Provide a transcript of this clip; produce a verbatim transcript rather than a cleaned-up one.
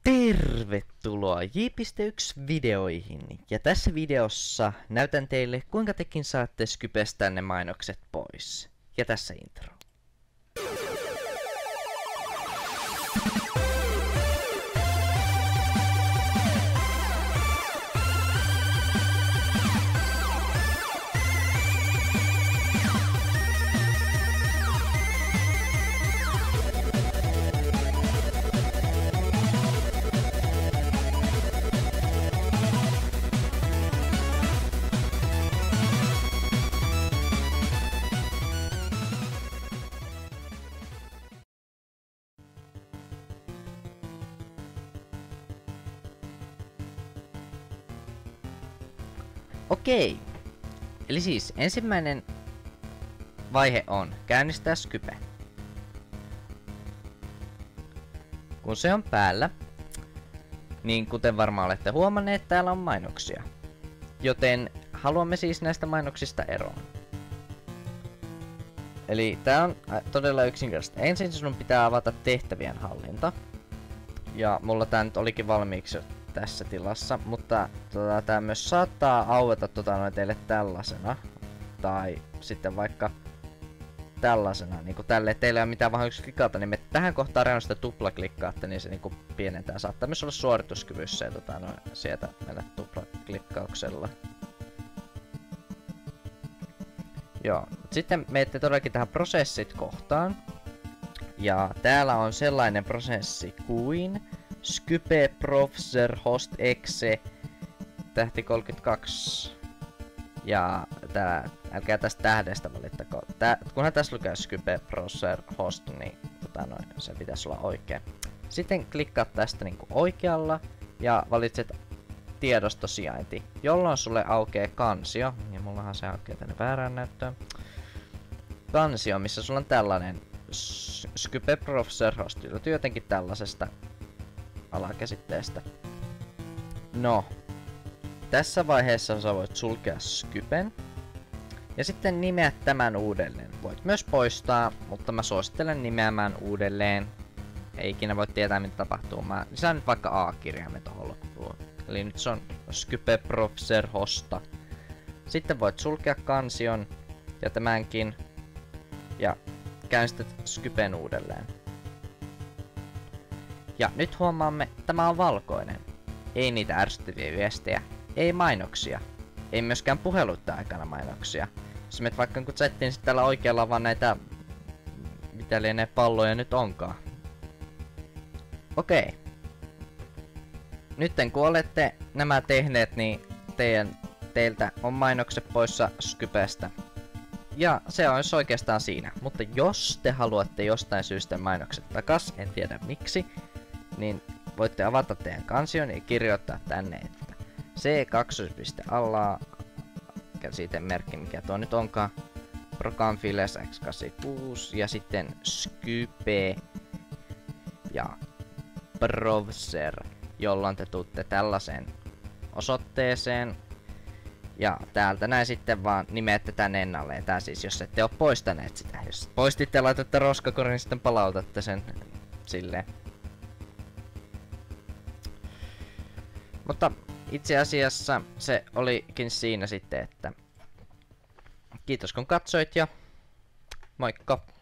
Tervetuloa J yksi videoihin, ja tässä videossa näytän teille kuinka tekin saatte Skypestä ne mainokset pois. Ja tässä intro. Okei, eli siis ensimmäinen vaihe on käynnistää Skype. Kun se on päällä, niin kuten varmaan olette huomanneet, täällä on mainoksia. Joten haluamme siis näistä mainoksista eroon. Eli tää on todella yksinkertaista. Ensin sinun pitää avata tehtävien hallinta. Ja mulla tää nyt olikin valmiiksi tässä tilassa, mutta tota, tää myös saattaa aueta tota, noin teille tällaisena. Tai sitten vaikka tällaisena, niinku tälle teillä ei ole mitään vahingoksi klikata, niin me tähän kohtaan reunasta tuplaklikkaatte, niin se niinku pienentää. Saattaa myös olla suorituskyvyssä ja tota, noin, sieltä mennä tuplaklikkauksella. Joo, sitten menette todellakin tähän prosessit kohtaan. Ja täällä on sellainen prosessi kuin Skype Browser Host Exe tähti kolmekymmentäkaksi. Ja tää, älkää tästä tähdestä valittako. Tää, kunhan tässä lukee Skype Browser Host, niin tota noin, se pitäisi olla oikein. Sitten klikkaat tästä niinku oikealla ja valitset tiedostosijainti, jolloin sulle aukeaa kansio. Ja mullahan se aukeaa tänne väärään näyttöön. Kansio, missä sulla on tällainen Skype Browser Host, löytyy jotenkin tällaisesta alakäsitteestä. No, tässä vaiheessa sä voit sulkea Skypen ja sitten nimeä tämän uudelleen. Voit myös poistaa, mutta mä suosittelen nimeämään uudelleen. Ei ikinä voi tietää mitä tapahtuu. Mä lisään nyt vaikka A-kirjaimen tohon loppuun. Eli nyt se on Skype Browser Hosta. Sitten voit sulkea kansion ja tämänkin ja käynnistät Skypen uudelleen. Ja nyt huomaamme, että tämä on valkoinen. Ei niitä ärsyttäviä viestejä, ei mainoksia, ei myöskään puheluiden aikana mainoksia. Jos menet vaikka kun settiin sit täällä oikealla vaan näitä, mitä lienee palloja nyt onkaan. Okei. Nytten kun olette nämä tehneet, niin teidän, teiltä on mainokset poissa Skypestä. Ja se on oikeastaan siinä. Mutta jos te haluatte jostain syystä mainokset takas, en tiedä miksi, niin voitte avata teidän kansion ja kirjoittaa tänne, että C kaksi piste alla, käsitemerkki mikä tuo nyt onkaan, Procanfiles X kahdeksankymmentäkuusi ja sitten Skype ja Browser, jolloin te tuutte tällaiseen osoitteeseen. Ja täältä näin sitten vaan nimeätte tän ennalleen. Tää siis jos ette oo poistaneet sitä. Jos poistitte ja laitatte roskakorin, niin sitten palautatte sen silleen. Mutta itse asiassa se olikin siinä sitten, että kiitos kun katsoit ja moikka!